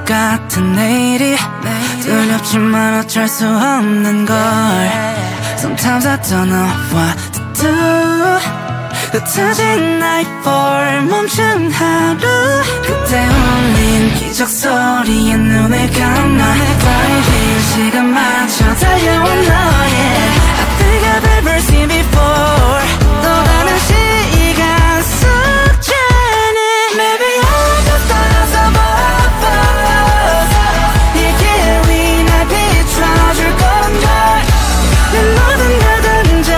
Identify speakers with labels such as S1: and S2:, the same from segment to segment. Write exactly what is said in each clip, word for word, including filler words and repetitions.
S1: 같은 내일이 두렵지만 어쩔 수 없는 걸. Sometimes I don't know what to do. 흩어진 나이볼 멈춘 하루, 그때 울린 기적 소리에 눈을 감아 떨린 시간 맞춰 달려온 너의 I think I've ever seen before. 또 다른 시간 숙제는 Maybe I'm just stars above us. 이 길 위 날 비춰줄 건걸. 내 모든 걸 던져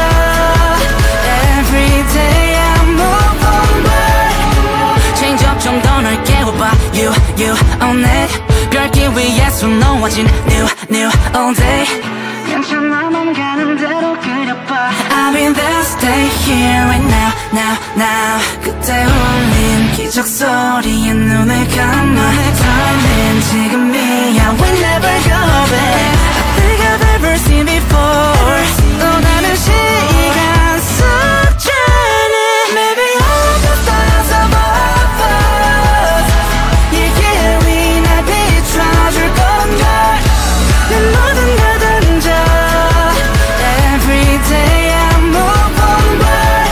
S1: Every day I move onward. Change up 좀 더 넓게 해봐 You, you own it. 별길 위에 수놓아진 New, new all day. 괜찮아 맘 가는 대로 그려봐. I'll be there, stay here right now, now, now. 그때 울린 기적 소리에 눈을 감아 설렌 지금이야 We never go back. I think I've ever seen before. 또 다른 시간 숙제는 Maybe all the stars above us. 이 길 위 날 비춰줄 건걸. 내 모든 걸 던져 Every day I move onward.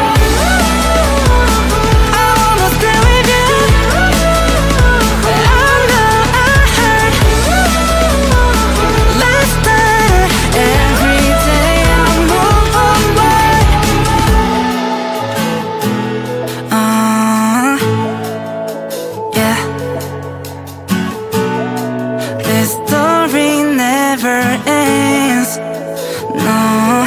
S1: I wanna stay with you. I know I heard last time. Every day I move onward. Uh, yeah. This story never ends. No.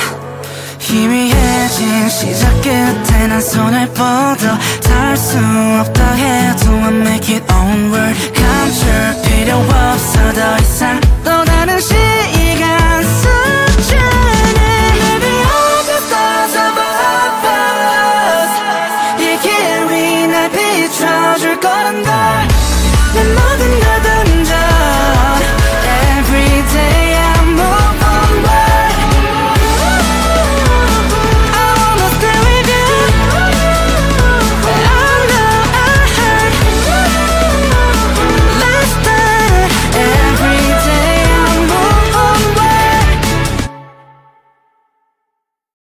S1: 희미해진 시작 끝에 난 손을 뻗어 닿을 수 없다 해도 I make it onward. 감출 필요 없어 더 이상 또 다른 시간 숙제는 Maybe all the stars above us. 이 길 위 날 비춰줄 거란 걸. 내 모든 걸 다